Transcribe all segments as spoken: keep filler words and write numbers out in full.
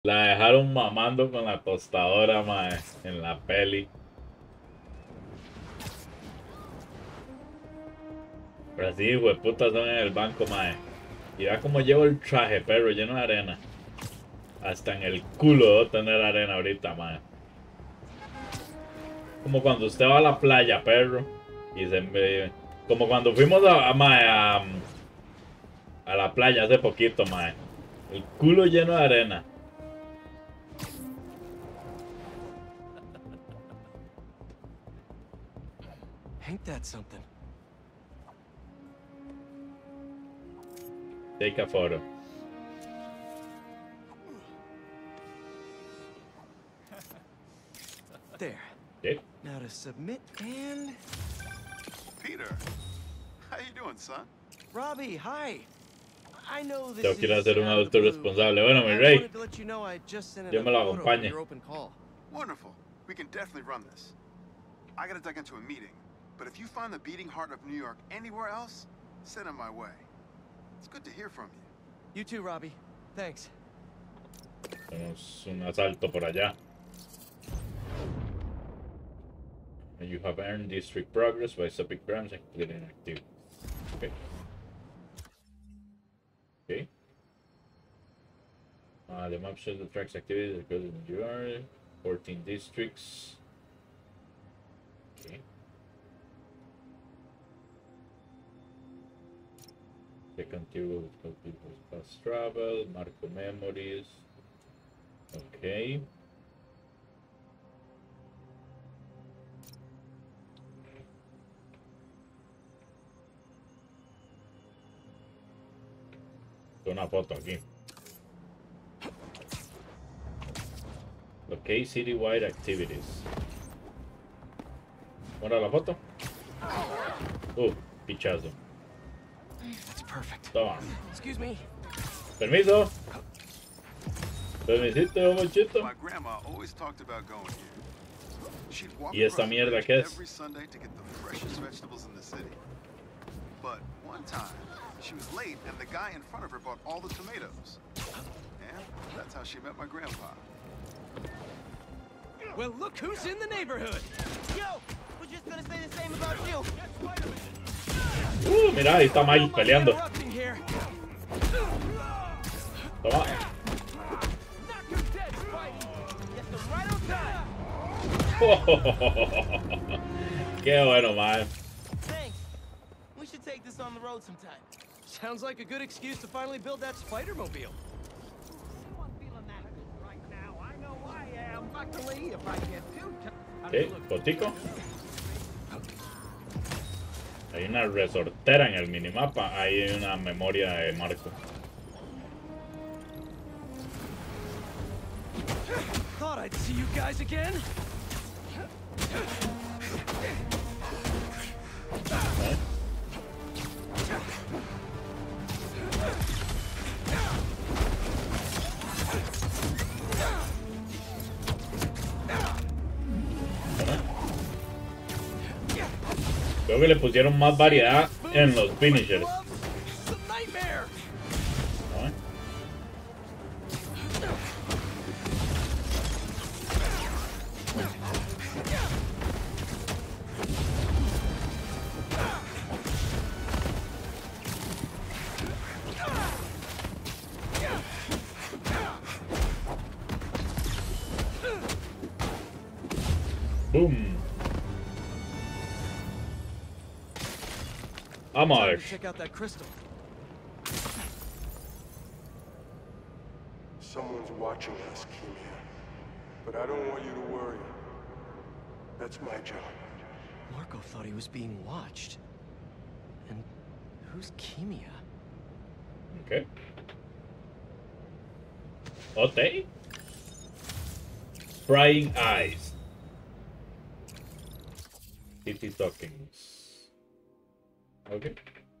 La dejaron mamando con la tostadora, mae, en la peli. Pero así, hueputas son en el banco, mae. Mira cómo llevo el traje, perro, lleno de arena. Hasta en el culo debo tener arena ahorita, mae. Como cuando usted va a la playa, perro. Y se me... Como cuando fuimos a, a, mae, a, a la playa hace poquito, mae. El culo lleno de arena. Ain't that something? Take a photo. There. ¿Qué? Now to submit and... Peter, how you doing, son? Robbie, hi. I know this Yo quiero is ser un out of adulto the blue, responsable. Bueno, mi I rey. wanted to let you know I just sent in Yo a me lo photo for acompañe. your open call. Wonderful. We can definitely run this. I gotta duck into a meeting, but if you find the beating heart of New York anywhere else, send it my way. It's good to hear from you. You too, Robbie. Thanks. Tenemos un asalto por allá. And you have earned district progress by stopping crimes and completing activities. Okay. Okay. Uh, the map shows the tracks activities according to your fourteen districts. Okay. Second tier will help people's past travel, Marco memories. Okay. Una foto aquí. Okay, citywide activities. ¿Muera la foto? Uh, pichazo. That's perfect. Toma. Excuse me. Permiso. Permisito, muchito. My grandma always talked about going here. She'd walk ¿Y esta across the mierda bridge qué es? every Sunday to get the freshest vegetables in the city. But one time, she was late and the guy in front of her bought all the tomatoes. And that's how she met my grandpa. Well, look who's in the neighborhood. Yo, we're just gonna say the same about you. Uh, mira, ahí está Miles peleando. Interrupting here. Toma. Knock him dead, Spidey. Get them right on time. Qué bueno, man. Thanks. We should take this on the road sometime. Sounds like a good excuse to finally build that Spider-Mobile. Anyone feeling that good right now? I know I am. Luckily, if I get too tired. ¿Qué? ¿Fotico? Hay una resortera en el minimapa. Ahí hay una memoria de Marco. Thought I'd see you guys again. ¿Eh? Creo que le pusieron más variedad en los finishers. ¿No? Boom. Vamos. Check out that crystal. Someone's watching us, Kimia. But I don't want you to worry. That's my job. Marco thought he was being watched. And who's Kimia? Okay. Ote. Prying eyes. City tokens. Okay.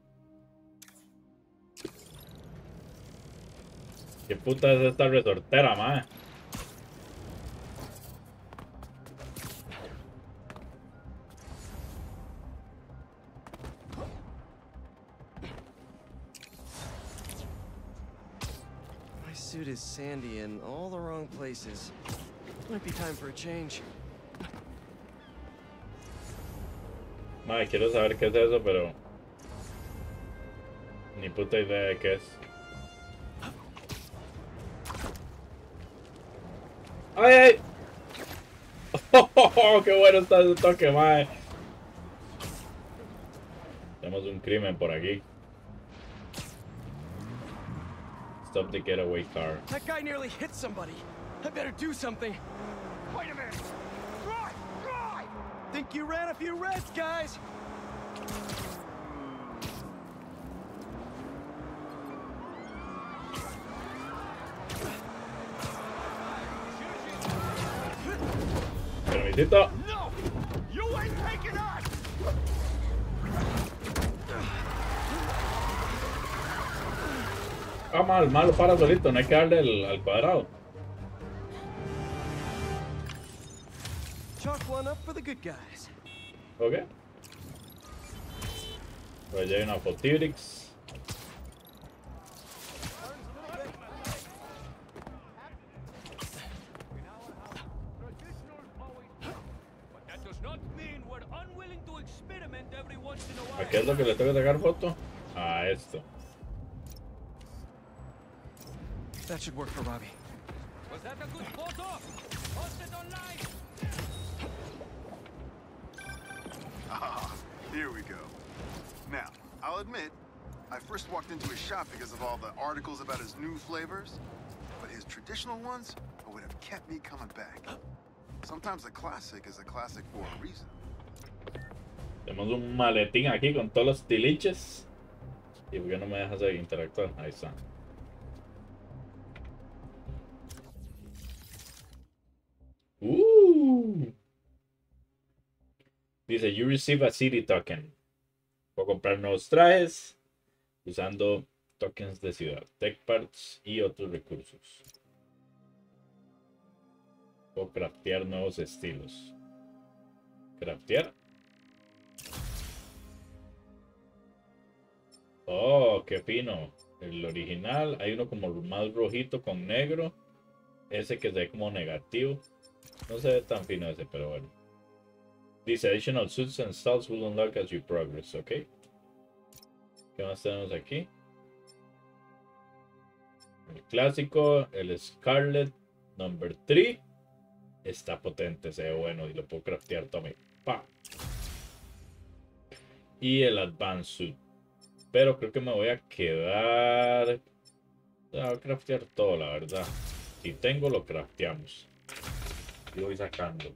¿Qué puta es esta resortera, mae? My suit suit is sandy in all the wrong places. Might be time for a change. Madre, quiero saber qué es eso, pero ni puta idea de qué es. ¡Ay, ay! ¡Oh, qué bueno está ese toque, madre! Tenemos un crimen por aquí. Stop the getaway car. That guy nearly hit somebody. I better do something. Wait a minute! Drive! Drive! Think you ran a few reds, guys? Permisito. No! You ain't taking us! Ah, mal, malo para solito, no hay que darle el, al cuadrado. Chalk one up for the good guys. Ok. Pues ya hay una Fotirix. But that does not mean we're unwilling to experiment every once in a ¿A while. qué es lo que le tengo que sacar foto? A esto. That should work for Robbie. Was that a good photo? Post it online. Ah, here we go. Now, I'll admit, I first walked into his shop because of all the articles about his new flavors, but his traditional ones would have kept me coming back. Sometimes a classic is a classic for a reason. Tenemos un maletín aquí con todos los tiliches. ¿Y por qué no me dejas ahí interactuar? Ahí está. Uh. Dice, you receive a city token. Puedo comprar nuevos trajes usando tokens de ciudad, tech parts y otros recursos. Puedo craftear nuevos estilos. Craftear. Oh, qué fino. El original, hay uno como más rojito con negro. Ese que se ve como negativo. No se ve tan fino ese, pero bueno. Dice additional suits and styles will unlock as you progress, ok. ¿Qué más tenemos aquí? El clásico, el Scarlet number tres. Está potente, se ve bueno y lo puedo craftear también. Pa. Y el Advanced Suit. Pero creo que me voy a quedar. Voy a craftear todo, la verdad. Si tengo, lo crafteamos. Y voy sacando.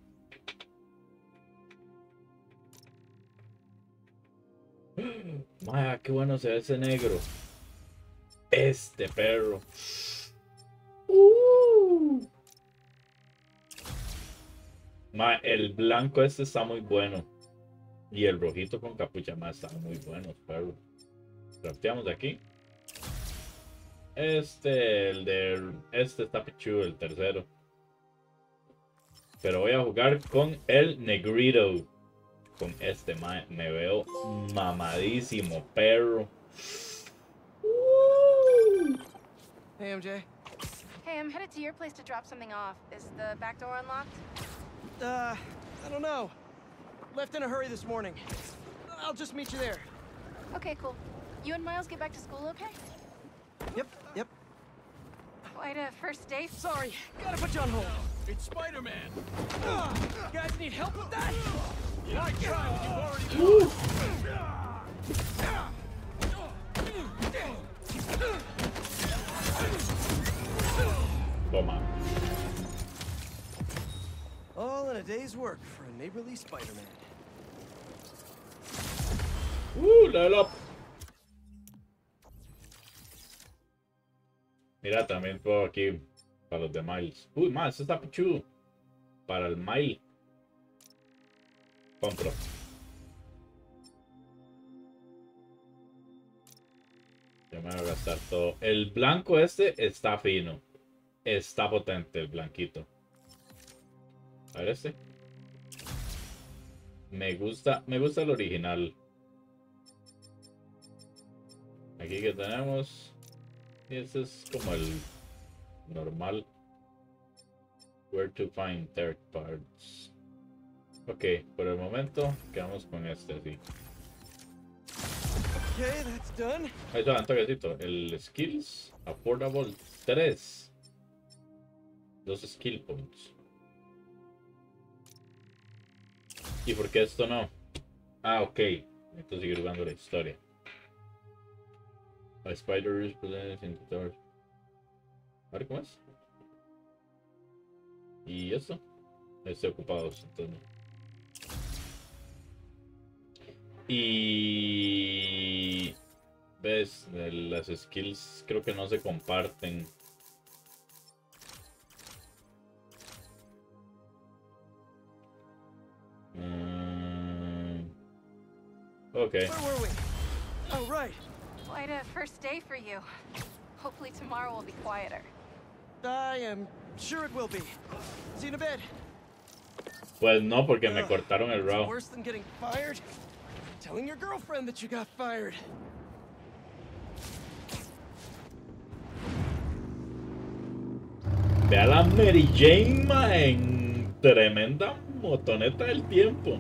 Maya, qué bueno se ve ese negro. Este perro. Uh. Ma, el blanco este está muy bueno. Y el rojito con capucha más están muy buenos, perro. Crafteamos de aquí. Este, el de. Este está pichudo, el tercero. Pero voy a jugar con el negrito. Con este, ma, me veo mamadísimo, perro. Uh. Hey, M J. Hey, I'm headed to your place to drop something off. Is the back door unlocked? Uh, I don't know. Left in a hurry this morning. I'll just meet you there. Okay, cool. You and Miles get back to school okay? Yep, yep. Quite a first date. Sorry, gotta put you on hold. It's Spider-Man. Uh, you guys need help with that? Why try what you've already Toma. All in a day's work for a neighborly Spider-Man. Uh, level up. Mira, también puedo aquí para los de Miles. Uy, más, este está pichudo. Para el Mile. Compro. Ya me voy a gastar todo. El blanco este está fino. Está potente el blanquito. A ver este. Me gusta, me gusta el original. Aquí que tenemos. Y este es como el normal. Where to find third parts. Ok, por el momento quedamos con este así. Okay, that's done. Ahí está, un toquecito. El skills affordable tres. Dos skill points. ¿Y por qué esto no? Ah, ok. Necesito seguir jugando la historia. A spider is present in the door. A ver cómo es. Y esto. Estoy ocupado, entonces no. Y ves, las skills creo que no se comparten. Mm, ok. Where were we? Oh, right. Quite a first day for you. Hopefully tomorrow will be quieter. I am sure it will be. See you in a bit. Pues no, porque me Ugh, cortaron el it's raw. worse than getting fired. Telling your girlfriend that you got fired. Ve a la Mary Jane ma, en tremenda motoneta del tiempo.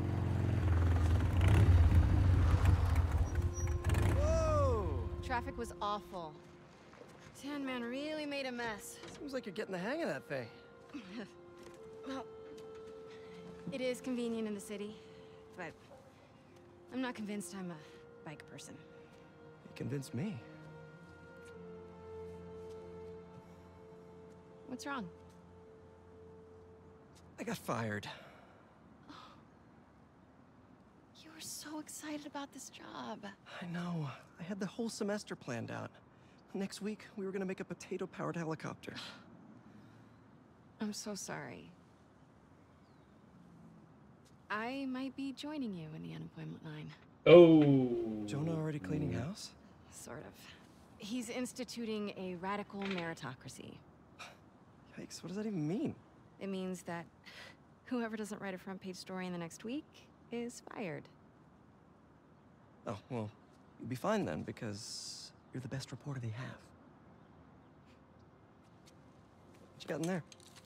Whoa! Traffic was awful. Tan Man really made a mess. Seems like you're getting the hang of that thing. Well, it is convenient in the city, but I'm not convinced I'm a bike person. You convinced me. What's wrong? I got fired. You were so excited about this job. I know. I had the whole semester planned out. Next week, we were gonna make a potato-powered helicopter. I'm so sorry. I might be joining you in the unemployment line. Oh. Jonah already cleaning house? Sort of. He's instituting a radical meritocracy. Yikes, what does that even mean? It means that whoever doesn't write a front page story in the next week is fired. Oh, well, you'll be fine then, because you're the best reporter they have. What you got in there?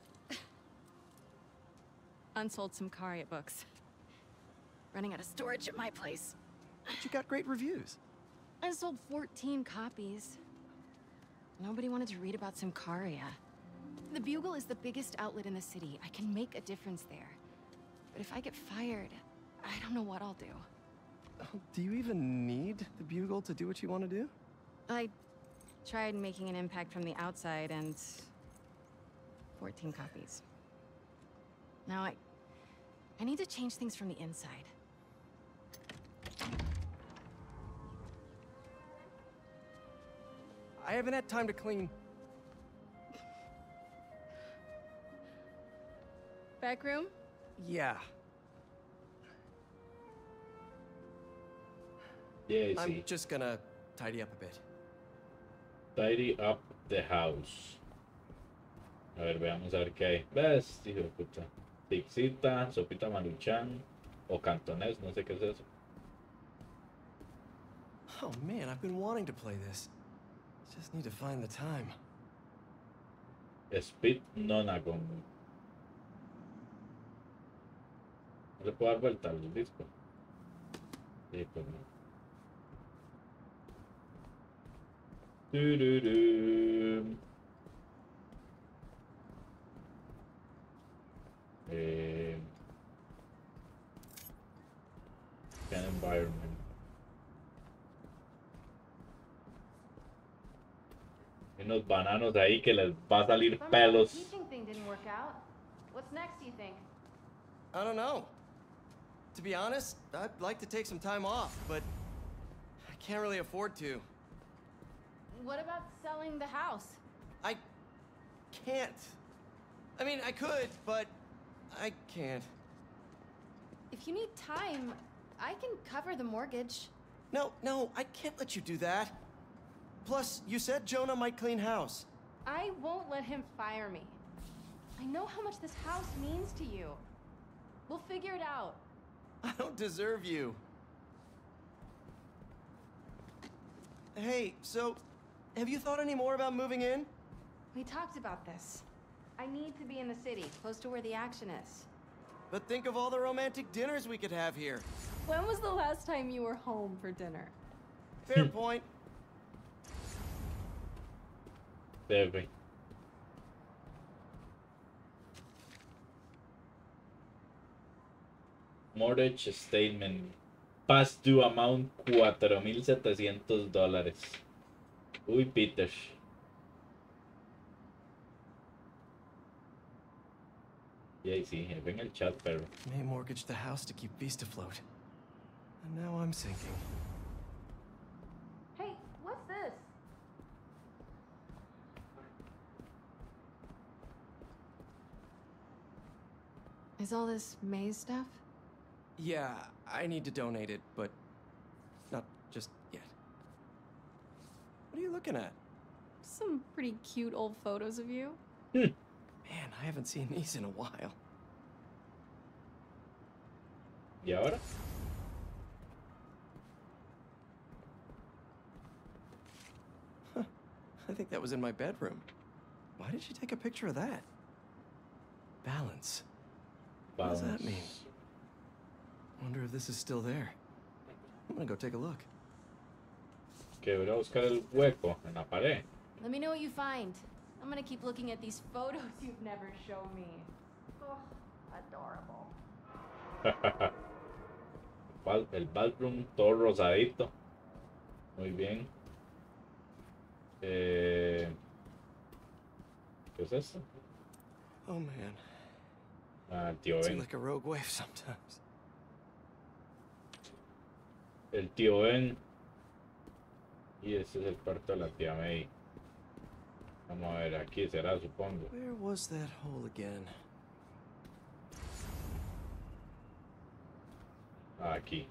Unsold some Karia books. Running out of storage at my place. But you got great reviews. I sold fourteen copies. Nobody wanted to read about Symkaria. The Bugle is the biggest outlet in the city. I can make a difference there. But if I get fired, I don't know what I'll do. Oh, do you even need the Bugle to do what you want to do? I tried making an impact from the outside and fourteen copies. Now I I need to change things from the inside. I haven't had time to clean. Back room? Yeah. Yeah, I I'm see. just gonna tidy up a bit. Tidy up the house. A ver, veamos a ver qué hay. ¿Ves? Hijo de puta. Pixita, sopita maruchan o cantonés, no sé qué es eso. Oh man, I've been wanting to play this. Just need to find the time. Speed Nonagon. ¿No le puedo dar vuelta al disco? Sí, pues no. Tururú. Eh, Scan environment. Hay unos bananos ahí que les va a salir pelos. Teaching thing didn't work out. What's next, do you think? I don't know. To be honest, I'd like to take some time off, but I can't really afford to. What about selling the house? I can't. I mean, I could, but I can't. If you need time, I can cover the mortgage. No, no, I can't let you do that. Plus, you said Jonah might clean house. I won't let him fire me. I know how much this house means to you. We'll figure it out. I don't deserve you. Hey, so, have you thought any more about moving in? We talked about this. I need to be in the city, close to where the action is. But think of all the romantic dinners we could have here. When was the last time you were home for dinner? Fair point. Debe. Mortgage statement. Past due amount cuatro mil setecientos dólares. Uy, Peter. Y ahí sí, jefe en el chat, pero. May mortgage the house to keep Beast afloat. And now I'm sinking. Hey, what's this? Is all this Maze stuff? Yeah, I need to donate it, but not just yet. What are you looking at? Some pretty cute old photos of you. Man, I haven't seen these in a while. ¿Y ahora? Huh. I think that was in my bedroom. Why did she take a picture of that? Balance. What does that mean? Wonder if this is still there. I'm gonna go take a look. Que voy a buscar el hueco en la pared. Let me know what you find. I'm gonna keep looking at these photos you've never shown me. Oh, adorable. El bathroom todo rosadito. Muy bien. Eh, ¿Qué es esto? Oh man. Ah, el tío It's Ben. like a rogue wave sometimes. El tío Ben. Y ese es el cuarto de la tía May. Vamos a ver, aquí será, supongo. Where was that hole again? Ah, aquí.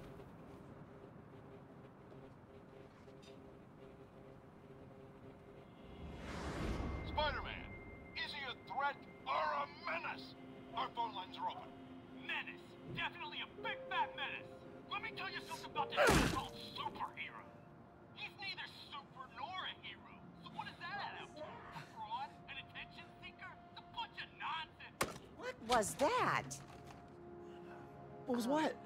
Spider-Man, is he a threat or a menace? Our phone lines are open. Menace. Definitely a big fat menace. Let me tell you something about this so-called superhero. He's neither super nor a hero. So what does that add up to? A fraud? An attention seeker? It's a bunch of nonsense. What was that? What was what?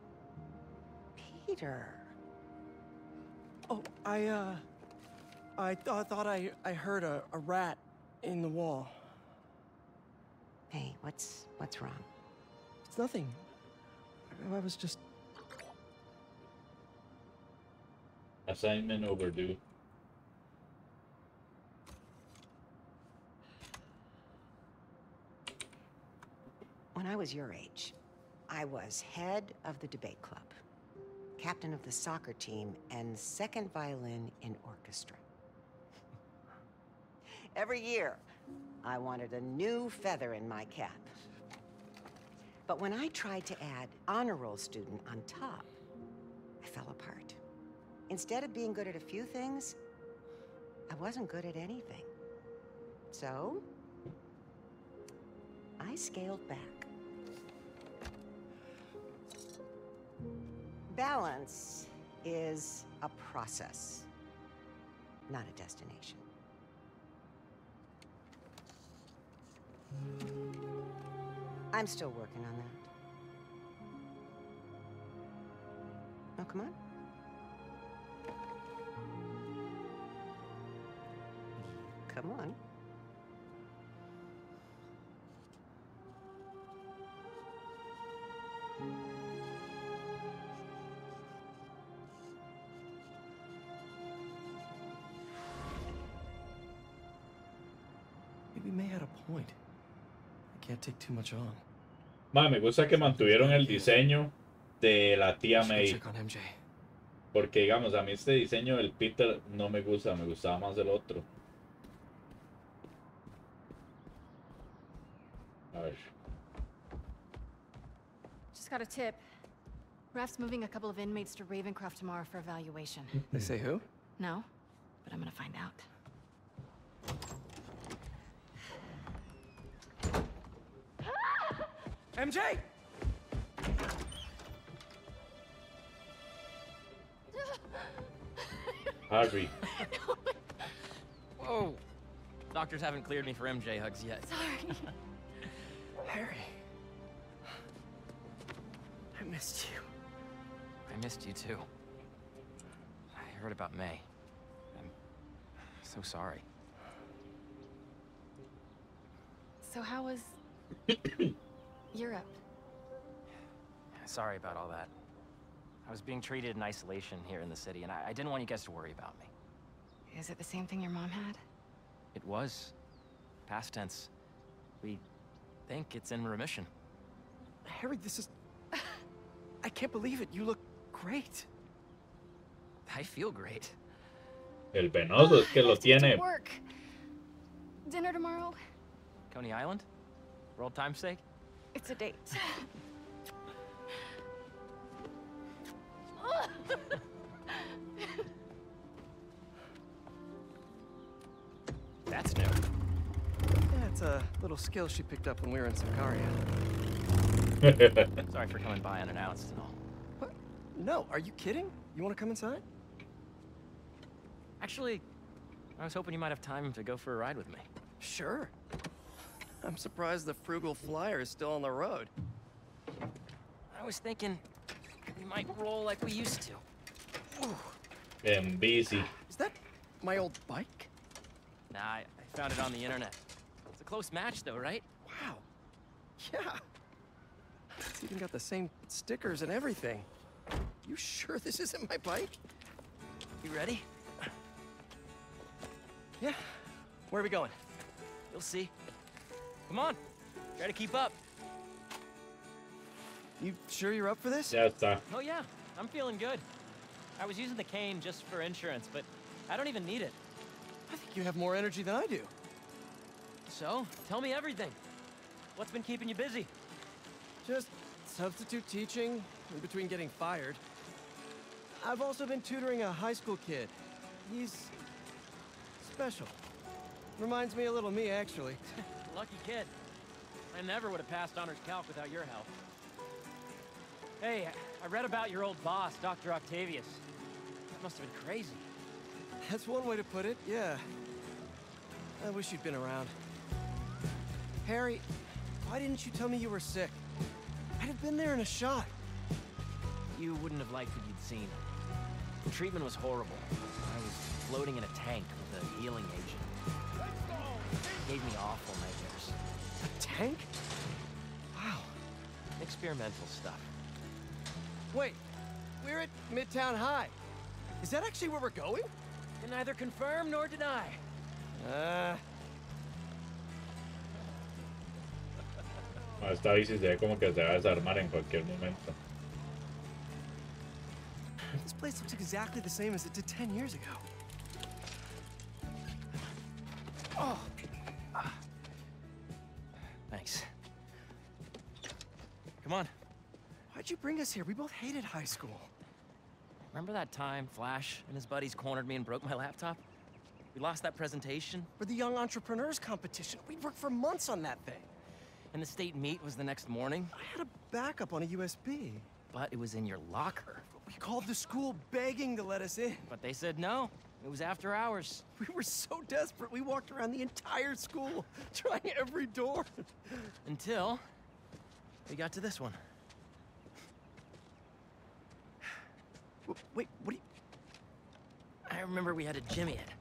Peter. Oh, I, uh... I th I thought I, I heard a, a rat in the wall. Hey, what's what's wrong? It's nothing. I, I was just... Assignment overdue. When I was your age, I was head of the debate club, captain of the soccer team, and second violin in orchestra. Every year, I wanted a new feather in my cap. But when I tried to add honor roll student on top, I fell apart. Instead of being good at a few things, I wasn't good at anything. So, I scaled back. Balance is a process, not a destination. I'm still working on that. Oh, come on. Come on. Maybe May had a point. I can't take too much on. Ma, me gusta que mantuvieron el diseño de la tía Should go May. check on M J. Porque, digamos, a mí este diseño del Peter no me gusta, me gustaba más el otro. A ver. Just got a tip. Raph's moving a couple of inmates to Ravencroft tomorrow for evaluation. They say who? No, but I'm gonna find out. M J! Harry. Whoa. Doctors haven't cleared me for M J hugs yet. Sorry. Harry. I missed you. I missed you too. I heard about May. I'm so sorry. So how was Europe? Sorry about all that. I was being treated in isolation here in the city, and I, I didn't want you guys to worry about me. Is it the same thing your mom had? It was. Past tense. We think it's in remission. Harry, this is... I can't believe it. You look great. I feel great. El penoso es que lo tiene. Work. Dinner tomorrow? Coney Island? For old time's sake? It's a date. That's new. Yeah, it's a little skill she picked up when we were in Sakaria. Sorry for coming by unannounced and all. What? No, are you kidding? You want to come inside? Actually, I was hoping you might have time to go for a ride with me. Sure. I'm surprised the frugal flyer is still on the road. I was thinking we might roll like we used to. Ooh. En bici. Is that my old bike? Nah, I, I found it on the internet. It's a close match though, right? Wow. Yeah. It's even got the same stickers and everything. You sure this isn't my bike? You ready? Yeah. Where are we going? You'll see. Come on. Try to keep up. You sure you're up for this? Ya está. Oh yeah, I'm feeling good. I was using the cane just for insurance, but I don't even need it. I think you have more energy than I do. So, tell me everything. What's been keeping you busy? Just substitute teaching in between getting fired. I've also been tutoring a high school kid. He's special. Reminds me a little of me, actually. Lucky kid. I never would have passed honors calc without your help. Hey, I read about your old boss, Doctor Octavius. That must have been crazy. That's one way to put it, yeah. I wish you'd been around. Harry, why didn't you tell me you were sick? I'd have been there in a shot. You wouldn't have liked what you'd seen. The treatment was horrible. I was floating in a tank with a healing agent. It gave me awful nightmares. A tank? Wow. Experimental stuff. Wait, we're at Midtown High. Is that actually where we're going? Can neither confirm nor deny. Uh... Esta bici se ve como que se va a desarmar en cualquier momento. This place looks exactly the same as it did ten years ago. Oh. Ah. Thanks. Come on. Why'd you bring us here? We both hated high school. Remember that time Flash and his buddies cornered me and broke my laptop? We lost that presentation. For the Young Entrepreneurs Competition. We'd worked for months on that thing. And the state meet was the next morning. I had a backup on a U S B. But it was in your locker. We called the school begging to let us in. But they said no. It was after hours. We were so desperate, we walked around the entire school, trying every door. Until we got to this one. Wait, what do you... I remember we had to jimmy it.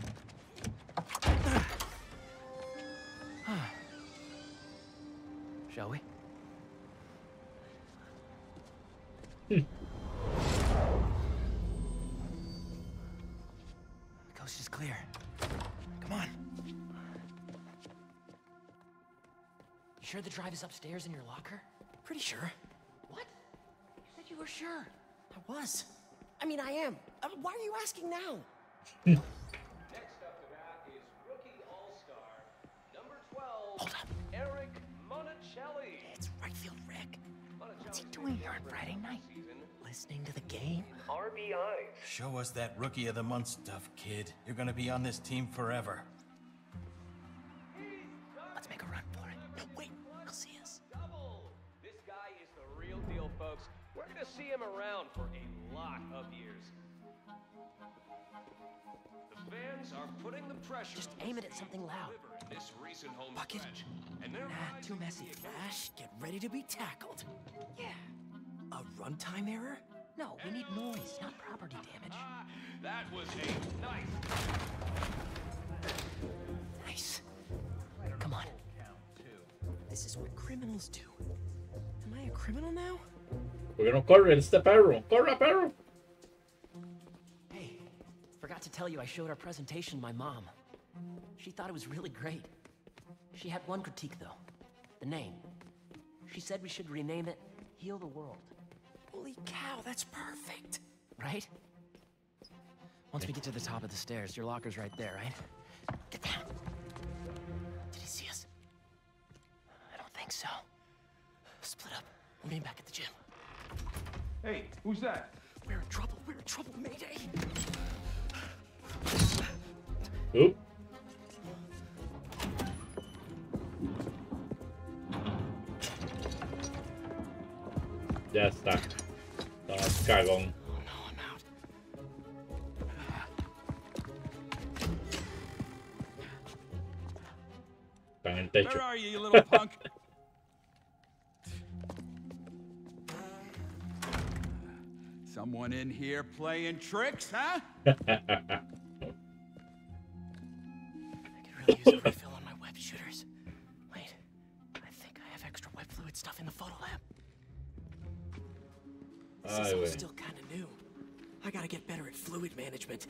Shall we? Hmm. The coast is clear. Come on. You sure the drive is upstairs in your locker? Pretty sure. What? You said you were sure. I was. I mean, I am. Uh, why are you asking now? Next up to bat is rookie all-star, number twelve, Hold up. Eric Monticelli. It's right field Rick. What's he doing here on Friday night? Listening to the game? R B Is. Show us that Rookie of the Month stuff, kid. You're gonna be on this team forever. Let's make a run for it. No, wait. He'll see us. Double. This guy is the real deal, folks. We're gonna see him around for a lot of years. The fans Mavericks are putting the pressure. Just aim it at something loud. This recent home Bucket. stretch, and they're Nah, too messy. Flash, get ready to be tackled. Yeah. A runtime error? No, we need noise, not property damage. That was a nice. Nice. Come on. This is what criminals do. Am I a criminal now? ¿Por qué no corre este perro? ¡Corre, perro! Hey, forgot to tell you I showed our presentation to my mom. She thought it was really great. She had one critique, though. The name. She said we should rename it Heal the World. Holy cow, that's perfect. Right? Once we get to the top of the stairs, your locker's right there, right? Get down. Did he see us? I don't think so. Split up. We'll meet back at the gym. Hey, who's that? We're in trouble. We're in trouble. Mayday. Oop. Ya está. Estamos cagón. Oh no, I'm out. Está en el techo. Where are you, you little punk? Someone in here playing tricks, huh? I could really use a refill on my web shooters. Wait, I think I have extra web fluid stuff in the photo lab. This is Ay, all güey. still kind of new. I gotta get better at fluid management.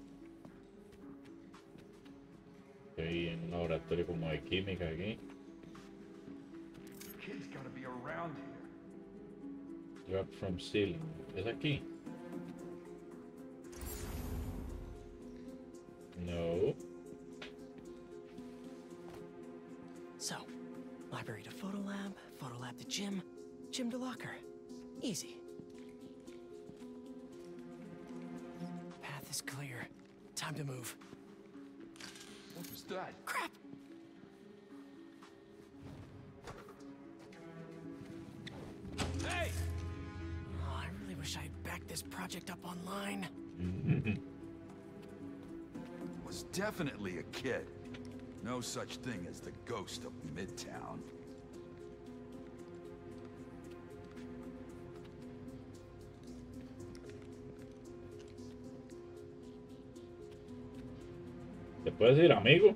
Estoy en un laboratorio como de química aquí. Kid's gotta be around here. Drop from ceiling. ¿Es aquí? No. So, library to photo lab, photo lab to gym, gym to locker. Easy. Path is clear. Time to move. What was that? Crap! Hey! Oh, I really wish I had backed this project up online. Was definitely a kid. No such thing as the ghost of Midtown. ¿Te puedes ir, amigo?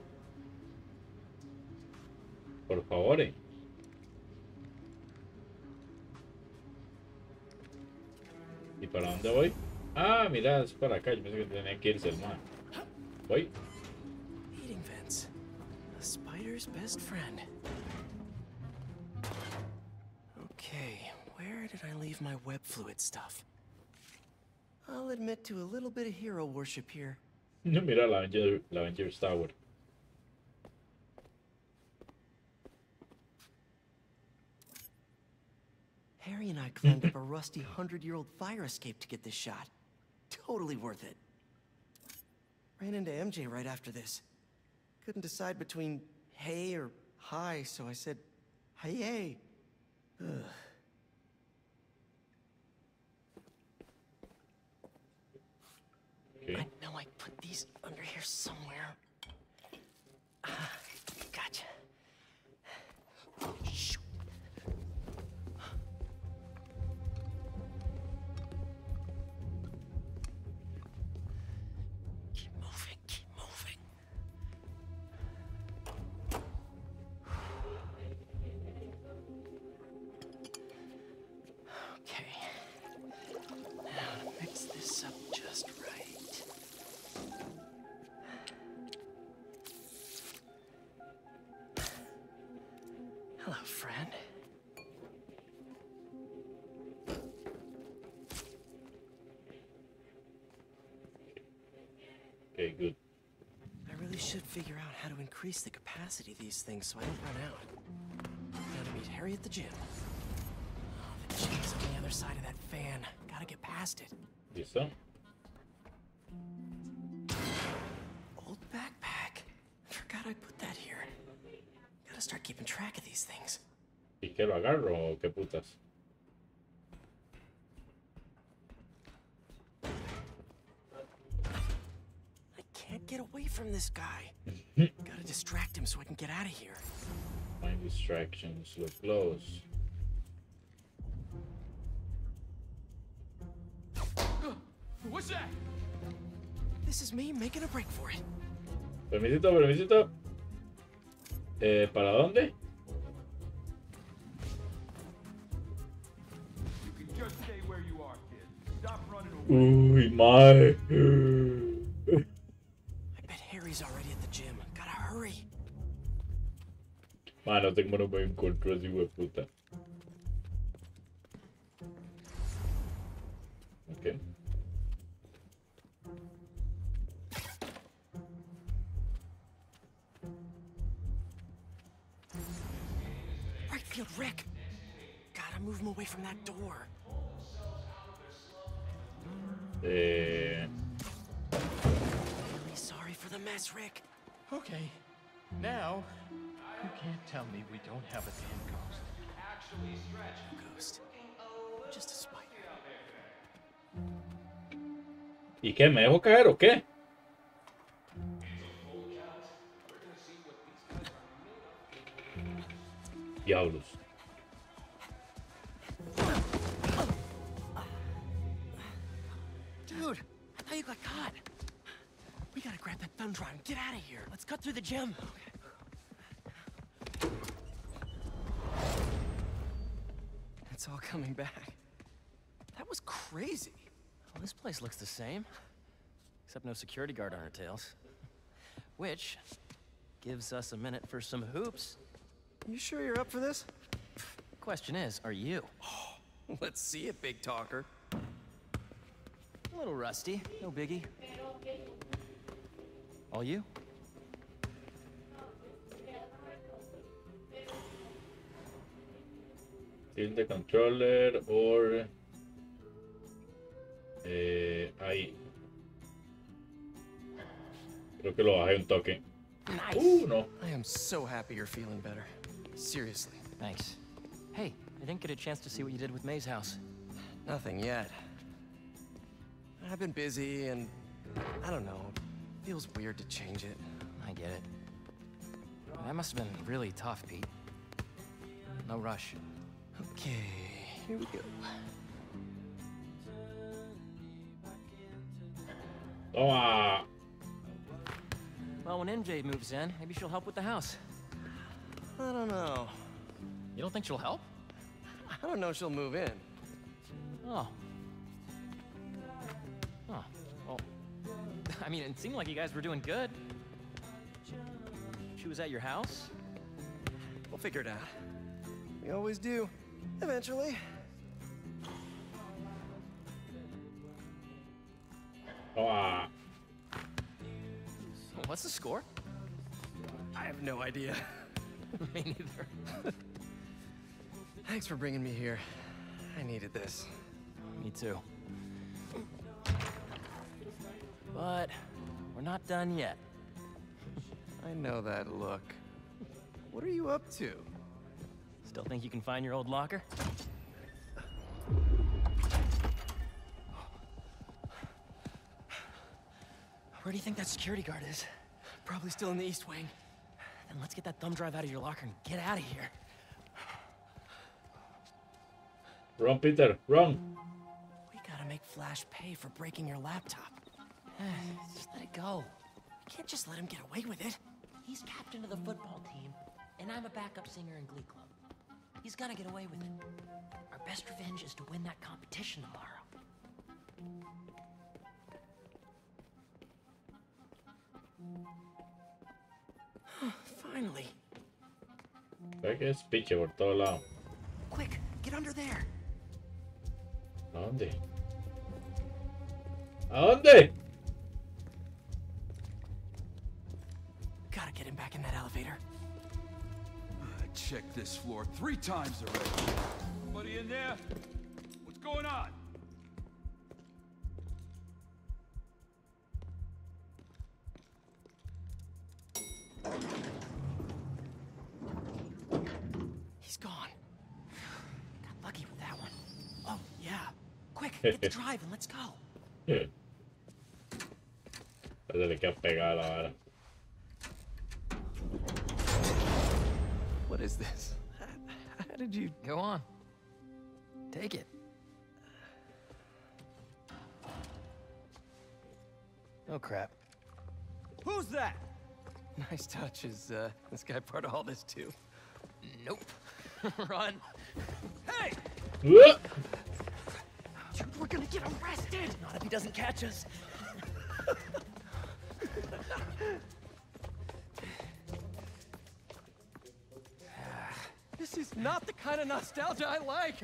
Por favor. eh. ¿Y para dónde voy? Ah, mira, es para acá. Yo pensé que tenía que irse el man. Voy. Heating vents. A spider's best friend. Okay, where did I leave my web fluid stuff? I'll admit to a little bit of hero worship here. No, mira la Avenger, la Avengers Tower. Harry and I climbed up a rusty hundred-year-old fire escape to get this shot. Totally worth it. Ran into M J right after this. Couldn't decide between hey or hi, so I said, hey, hey. Ugh. Okay. I know I put these under here somewhere. Ah, gotcha. Shoot. Keep moving, keep moving. Okay. Now to mix this up just right. Hello, friend. Okay, good. I really should figure out how to increase the capacity of these things so I don't run out. Gotta meet Harry at the gym. Oh, the gym's on the other side of that fan. Gotta get past it. ¿Listo? Old backpack. Forgot I put that here. Gotta start keeping track of these things. ¿Y qué lo agarro o qué putas? I can't get away from this guy. Gotta distract him so I can get out of here. Find distractions. Look close. What's that? This is me making a break for it. Permisito, permisito. Eh, ¿para dónde? You can just stay where you are, kid. Stop running away. Uy, mae. I bet Harry's already at the gym. Gotta hurry. Mano, no sé cómo no me encontró así, güey, puta. Ok. Right field, Rick. Gotta move him away from that door. Eh. Really sorry for the mess, Rick. Okay. Now, you can't tell me we don't have a damn ghost. Actually, stretch. Ghost. Just a spider. ¿Y qué? ¿Me dejo caer o qué? Diablos. Dude, I thought you got caught. We gotta grab that thumb drive and get out of here. Let's cut through the gym. Okay. It's all coming back. That was crazy. Well, this place looks the same. Except no security guard on our tails. Which gives us a minute for some hoops. You sure you're up for this? Question is, are you? Oh, let's see it, big talker. A little rusty, no biggie. All you? Tilt the controller or eh, ahí. Creo que lo bajé un toque. Nice. Uh, no. I am so happy you're feeling better. Seriously. Thanks. Hey, I didn't get a chance to see what you did with May's house. Nothing yet. I've been busy and I don't know. Feels weird to change it. I get it. That must have been really tough, Pete. No rush. Okay, here we go. Toma. Well, when M J moves in, maybe she'll help with the house. I don't know. You don't think she'll help? I don't know if she'll move in. Oh. Oh. Well, I mean, it seemed like you guys were doing good. She was at your house? We'll figure it out. We always do. Eventually. Toma. What's the score? I have no idea. Me neither. Thanks for bringing me here. I needed this. Me too. But we're not done yet. I know that look. What are you up to? Still think you can find your old locker? Where do you think that security guard is? Probably still in the East Wing. Then let's get that thumb drive out of your locker and get out of here. Run, Peter, run. We gotta make Flash pay for breaking your laptop. Just let it go. You can't just let him get away with it. He's captain of the football team, and I'm a backup singer in Glee Club. He's gonna get away with it. Our best revenge is to win that competition tomorrow. Finally. ¿Sabes qué es piche por todos lados? Quick, get under there. ¿A dónde? ¿A dónde? Gotta get him back in that elevator. I checked this floor three times already. Somebody in there? What's going on? He's gone. Got lucky with that one. Oh, yeah. Quick, get the drive and let's go. Parece le queda pegada la vara. What is this? How did you... Go on. Take it. Oh, crap. Who's that? Nice touch. Is uh, this guy part of all this too? Nope. Run. Hey! Whoa! Dude, we're gonna get arrested! Not if he doesn't catch us. This is not the kind of nostalgia I like.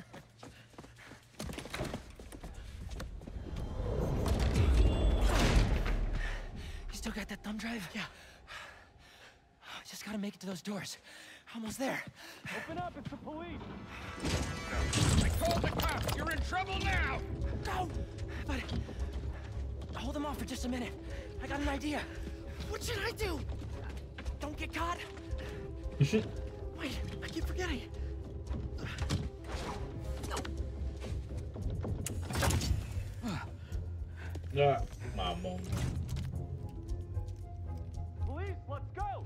You still got that thumb drive? Yeah. Just gotta make it to those doors. Almost there. Open up, it's the police! I called the cops! You're in trouble now! Go! But... hold them off for just a minute. I got an idea. What should I do? Don't get caught? Wait, I keep forgetting. Ya, mamón. Police, let's go!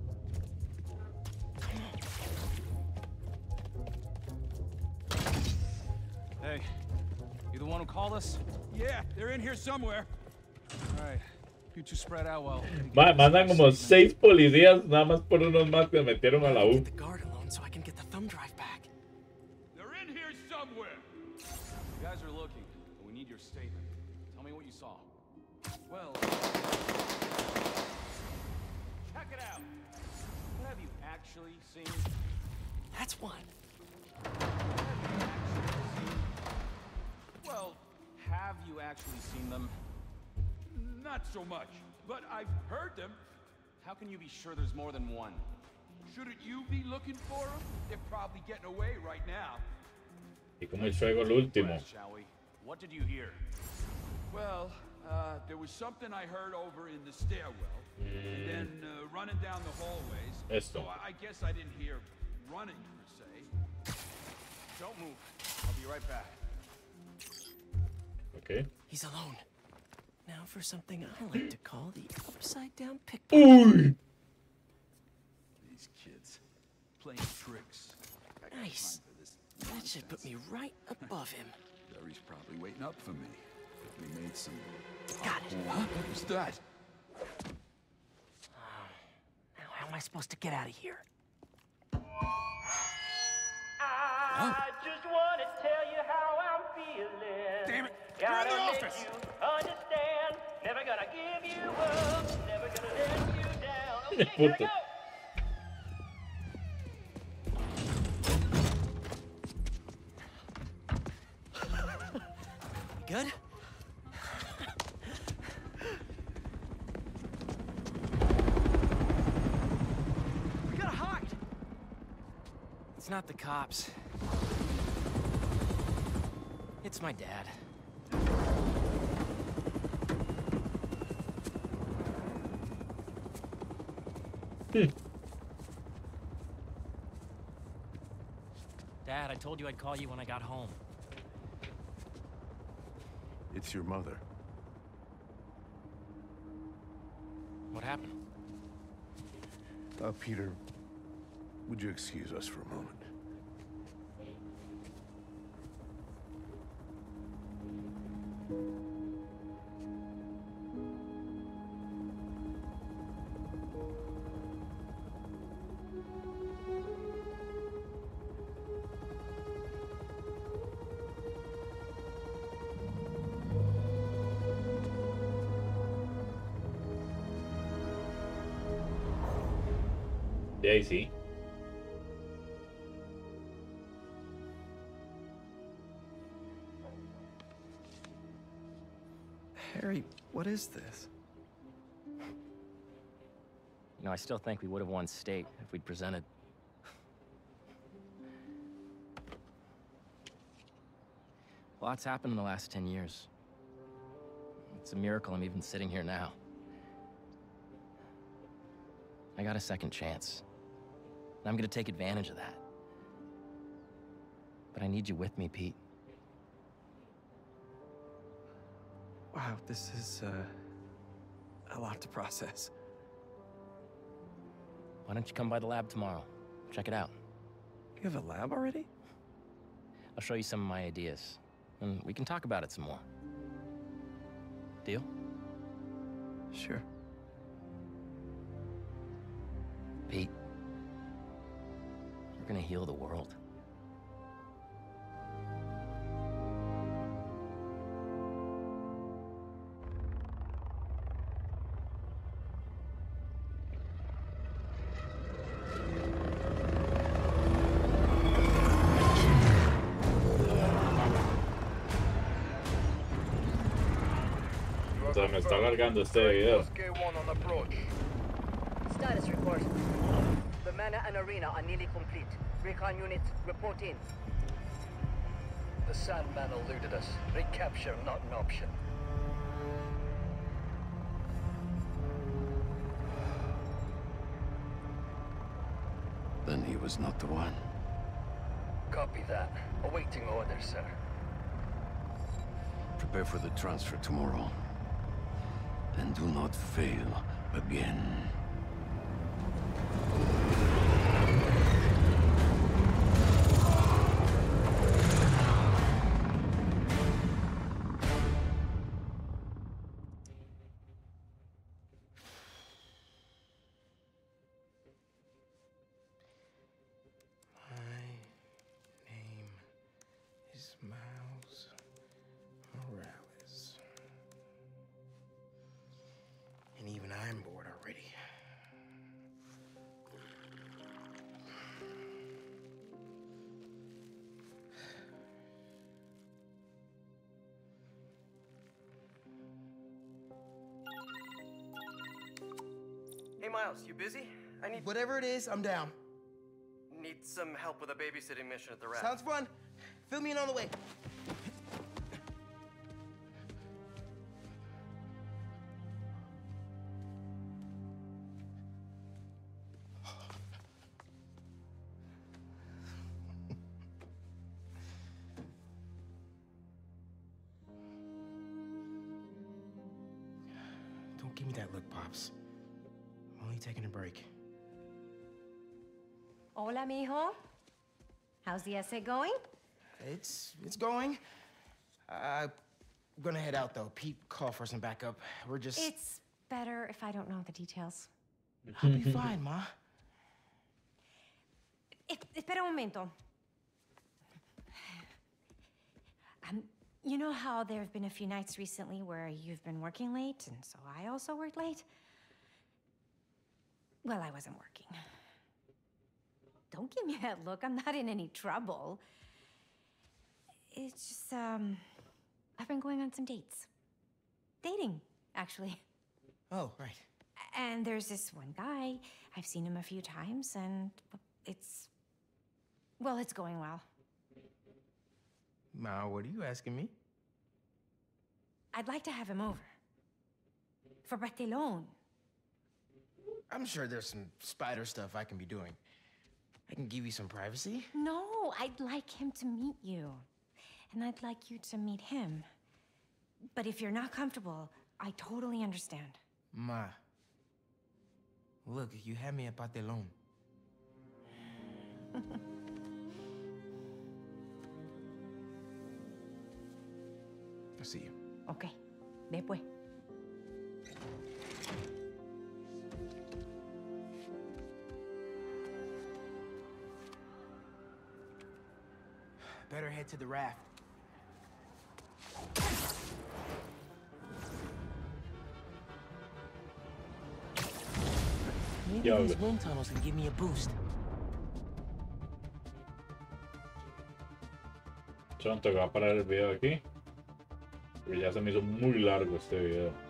Hey, you the one who called us? Yeah, they're in here somewhere. All right, you two spread out well. Ma mandan como seis policías nada más por unos más que metieron a la U. The guard alone so I can get the thumb drive back. They're in here somewhere. You guys are looking, but we need your statement. Tell me what you saw. Well, check it out. What have you actually seen? That's one. Well, have you actually seen them? Not so much, but I've heard them. How can you be sure there's more than one? Shouldn't you be looking for them? They're probably getting away right now. Y como el fuego el último. Shall we? What did you hear? Well, uh, there was something I heard over in the stairwell, and then uh, running down the hallways. Esto. So I, I guess I didn't hear running per se. Don't move. I'll be right back. Okay. He's alone. Now for something I like to call the upside down pickpocket. Uy. These kids playing tricks. Nice. That should put me right above him. Barry's probably waiting up for me. We made some... Got it. Huh? What was that? Now how am I supposed to get out of here? I just want to tell you how I'm feeling. Damn it! Gotta You're in the make office! you understand. Never gonna give you up. Never gonna let you down. Okay, gotta go. Good? We gotta hide! It's not the cops. It's my dad. Hmm. Dad, I told you I'd call you when I got home. It's your mother. What happened? Uh, Peter, would you excuse us for a moment? Daisy. Harry, what is this? You know, I still think we would have won state if we'd presented. Lots happened in the last ten years. It's a miracle I'm even sitting here now. I got a second chance. And I'm gonna take advantage of that. But I need you with me, Pete. Wow, this is, uh... a lot to process. Why don't you come by the lab tomorrow? Check it out. You have a lab already? I'll show you some of my ideas, and we can talk about it some more. Deal? Sure. Pete, we're gonna heal the world. O sea, me está alargando este video. Status report. The manor and arena are nearly complete. Recon units, report in. The Sandman eluded us. Recapture not an option. Then he was not the one. Copy that. Awaiting orders, sir. Prepare for the transfer tomorrow. And do not fail again. I'm bored already. Hey, Miles, you busy? I need... Whatever it is, I'm down. Need some help with a babysitting mission at the raft. Sounds fun. Fill me in on the way. Don't give me that look, Pops. I'm only taking a break. Hola, mijo. How's the essay going? It's it's going. Uh, I'm gonna head out though. Pete called for some backup. We're just. It's better if I don't know the details. I'll be fine, Ma. Es- Espera un momento. Um, you know how there have been a few nights recently where you've been working late, and so I also worked late? Well, I wasn't working. Don't give me that look. I'm not in any trouble. It's just, um, I've been going on some dates. Dating, actually. Oh, right. And there's this one guy. I've seen him a few times, and it's, well, it's going well. Ma, what are you asking me? I'd like to have him over. For Barthelone. I'm sure there's some spider stuff I can be doing. I can give you some privacy. No, I'd like him to meet you. And I'd like you to meet him. But if you're not comfortable, I totally understand. Ma. Look, you had me at Barthelone. I'll see you. Okay. Después. Better head to the raft. Maybe Yo. these wind tunnels can give me a boost. Chonto, que va a parar el video aquí. Porque ya se me hizo muy largo este video.